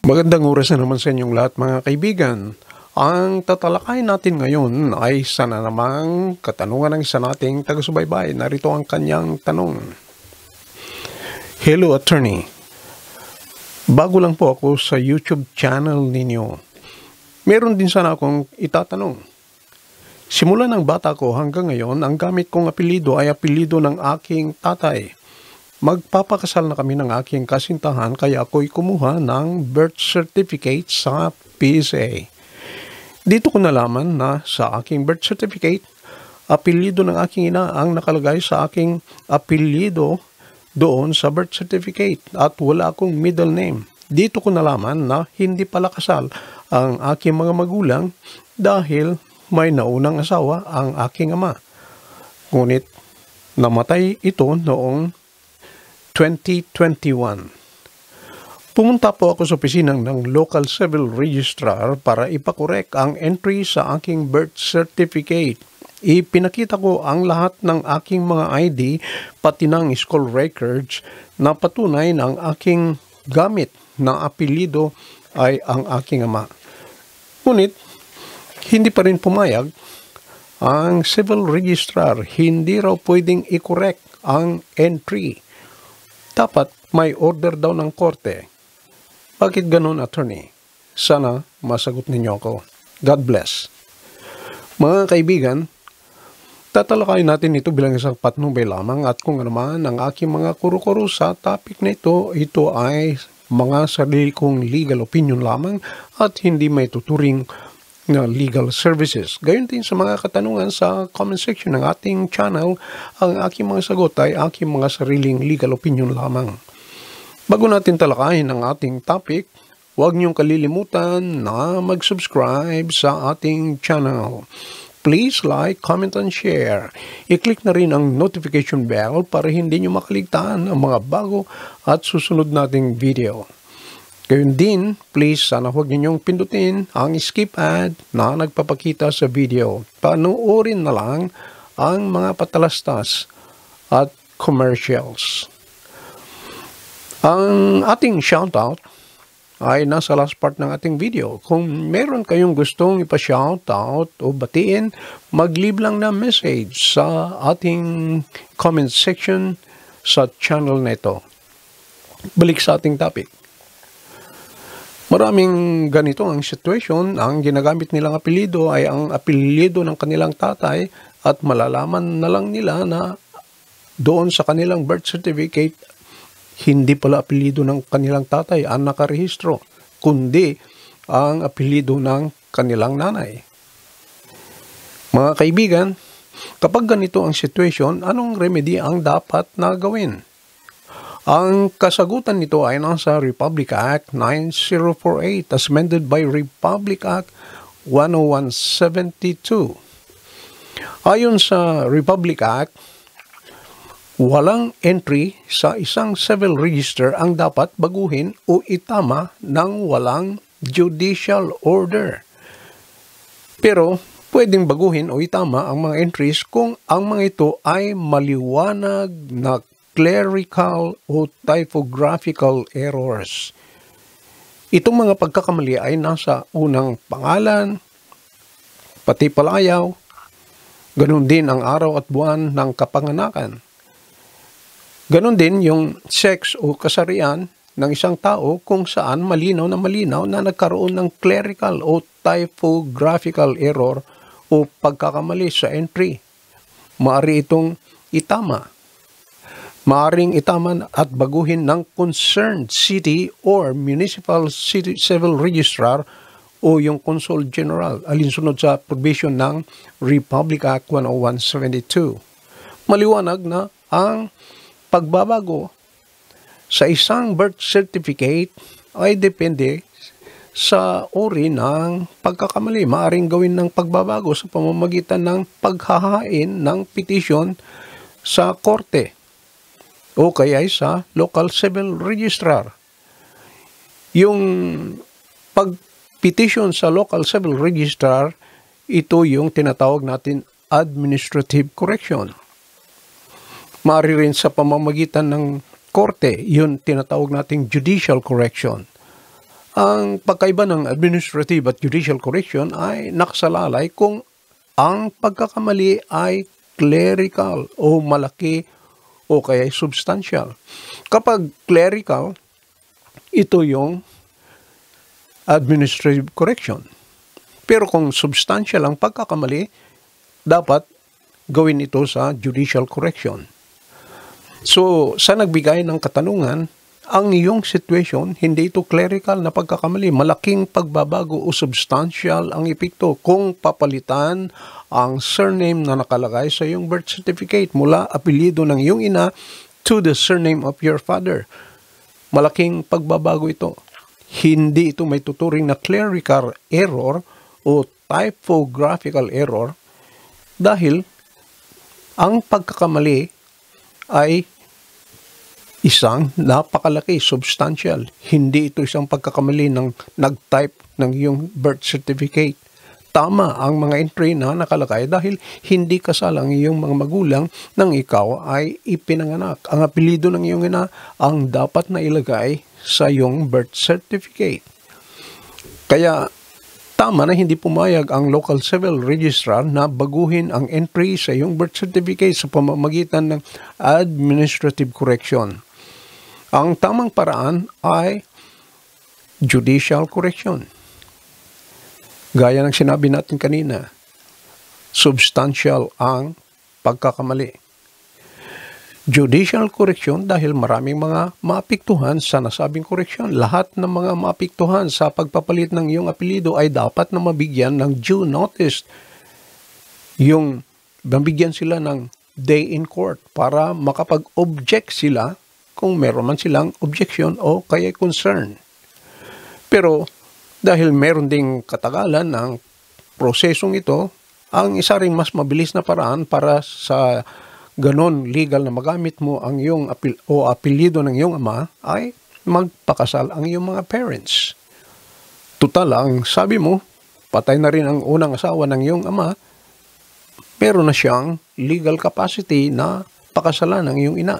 Magandang oras na naman sa inyong lahat mga kaibigan. Ang tatalakayin natin ngayon ay sana namang katanungan ng isa nating taga-subaybay. Narito ang kanyang tanong. Hello attorney. Bago lang po ako sa YouTube channel ninyo. Meron din sana akong itatanong. Simula ng bata ko hanggang ngayon, ang gamit kong apelido ay apelido ng aking tatay. Magpapakasal na kami ng aking kasintahan kaya ako'y kumuha ng birth certificate sa PSA. Dito ko nalaman na sa aking birth certificate, apelido ng aking ina ang nakalagay sa aking apelido doon sa birth certificate at wala akong middle name. Dito ko nalaman na hindi pala kasal ang aking mga magulang dahil may naunang asawa ang aking ama. Ngunit namatay ito noong 2021. Pumunta po ako sa opisina ng local civil registrar para ipakorek ang entry sa aking birth certificate. Ipinakita ko ang lahat ng aking mga ID pati ng school records na patunay na ang aking gamit na apelido ay ang aking ama. Ngunit hindi pa rin pumayag ang civil registrar. Hindi raw pwedeng i-correct ang entry. Dapat may order daw ng korte. Bakit ganun, attorney? Sana masagot ninyo ako. God bless. Mga kaibigan, tatalakayin natin ito bilang isang patnubay lamang at kung ano man ang aking mga kuro-kuro sa topic na ito ay mga sarili kong legal opinion lamang at hindi may tuturing na legal services. Gayon din sa mga katanungan sa comment section ng ating channel, ang aking mga sagot ay aking mga sariling legal opinion lamang. Bago natin talakayin ang ating topic, huwag niyong kalilimutan na mag-subscribe sa ating channel. Please like, comment, and share. I-click na rin ang notification bell para hindi niyo makaligtaan ang mga bago at susunod nating video. Gayun din, please sana huwag ninyong pindutin ang skip ad na nagpapakita sa video. Panoorin na lang ang mga patalastas at commercials. Ang ating shoutout ay nasa last part ng ating video. Kung meron kayong gustong ipa-shoutout o batiin, mag-leave lang na message sa ating comment section sa channel na ito. Balik sa ating topic. Maraming ganito ang situation, ang ginagamit nilang apelido ay ang apelido ng kanilang tatay at malalaman na lang nila na doon sa kanilang birth certificate, hindi pala apelido ng kanilang tatay ang nakarehistro, kundi ang apelido ng kanilang nanay. Mga kaibigan, kapag ganito ang situation, anong remedy ang dapat na gawin? Ang kasagutan nito ay nasa Republic Act 9048 as amended by Republic Act 10172. Ayon sa Republic Act, walang entry sa isang civil register ang dapat baguhin o itama ng walang judicial order. Pero pwedeng baguhin o itama ang mga entries kung ang mga ito ay maliwanag na clerical o typographical errors. Itong mga pagkakamali ay nasa unang pangalan, pati palayaw, ganun din ang araw at buwan ng kapanganakan. Ganun din yung sex o kasarian ng isang tao kung saan malinaw na nagkaroon ng clerical o typographical error o pagkakamali sa entry. Maaari itong itama. Maaring itaman at baguhin ng concerned city or municipal civil registrar o yung Consul General alinsunod sa provision ng Republic Act 10172. Maliwanag na ang pagbabago sa isang birth certificate ay depende sa uri ng pagkakamali. Maaring gawin ng pagbabago sa pamamagitan ng paghahain ng petition sa korte o kaya sa local civil registrar. Yung pag-petition sa local civil registrar, ito yung tinatawag natin administrative correction. Maaari rin sa pamamagitan ng korte, yun tinatawag nating judicial correction. ang pagkaiba ng administrative at judicial correction ay nakasalalay kung ang pagkakamali ay clerical o malaki o kaya substantial. Kapag clerical, ito yung administrative correction. Pero kung substantial ang pagkakamali, dapat gawin ito sa judicial correction. So, sa nagbigay ng katanungan, ang iyong situation, hindi ito clerical na pagkakamali. Malaking pagbabago o substantial ang epekto kung papalitan ang surname na nakalagay sa iyong birth certificate mula apelyido ng iyong ina to the surname of your father. Malaking pagbabago ito. Hindi ito may tuturing na clerical error o typographical error dahil ang pagkakamali ay isang napakalaki, substantial. Hindi ito isang pagkakamali ng nag-type ng iyong birth certificate. Tama ang mga entry na nakalagay dahil hindi kasal ang iyong mga magulang nang ikaw ay ipinanganak. Ang apelyido ng iyong ina ang dapat na ilagay sa iyong birth certificate. Kaya tama na hindi pumayag ang local civil registrar na baguhin ang entry sa iyong birth certificate sa pamamagitan ng administrative correction. Ang tamang paraan ay judicial correction. Gaya ng sinabi natin kanina, substantial ang pagkakamali. Judicial correction dahil maraming mga maapektuhan sa nasabing correction. Lahat ng mga maapektuhan sa pagpapalit ng iyong apelyido ay dapat na mabigyan ng due notice. Yung mabigyan sila ng day in court para makapag-object sila kung meron man silang objection o kaya concern. Pero dahil meron ding katagalan ng prosesong ito, ang isa ring mas mabilis na paraan para sa ganon legal na magamit mo ang iyong apelyido ng iyong ama ay magpakasal ang iyong mga parents. Tutal, ang sabi mo, patay na rin ang unang asawa ng iyong ama, meron na siyang legal capacity na pakasalan ng iyong ina.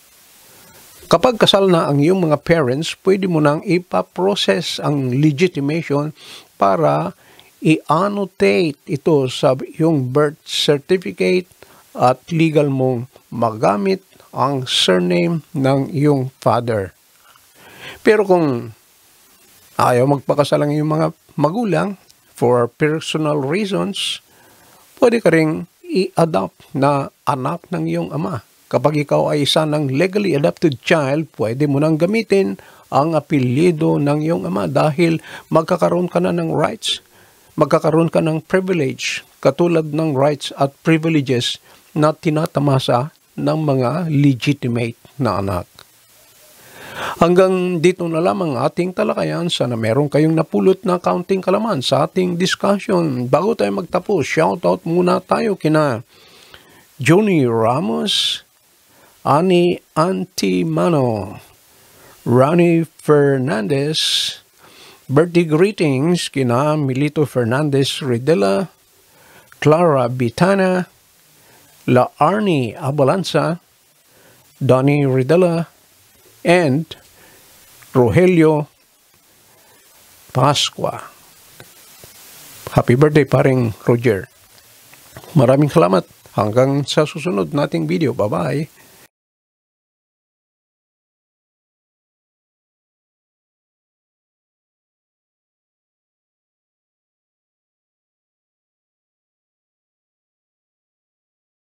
Kapag kasal na ang iyong mga parents, pwede mo nang ipaprocess ang legitimation para i-annotate ito sa iyong birth certificate at legal mong magamit ang surname ng iyong father. Pero kung ayaw magpakasal ang iyong mga magulang for personal reasons, pwede ka ring i-adopt na anak ng iyong ama. Kapag ikaw ay isa ng legally adopted child, pwede mo nang gamitin ang apelyido ng iyong ama dahil magkakaroon ka na ng rights, magkakaroon ka ng privilege, katulad ng rights at privileges na tinatamasa ng mga legitimate na anak. Hanggang dito na lamang ating talakayan. Sana meron kayong napulot na kaunting kalaman sa ating discussion. Bago tayo magtapos, shoutout muna tayo kina Johnny Ramos, Ani Antimano, Ronnie Fernandez, birthday greetings kina Milito Fernandez Ridela, Clara Bitana, La Arnie Abalanza, Donnie Ridela, and Rogelio Pascua. Happy birthday, paring Roger. Maraming salamat. Hanggang sa susunod nating video. Bye-bye.